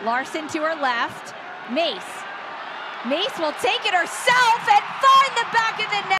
Larson to her left. Mace. Mace will take it herself and find the back of the net.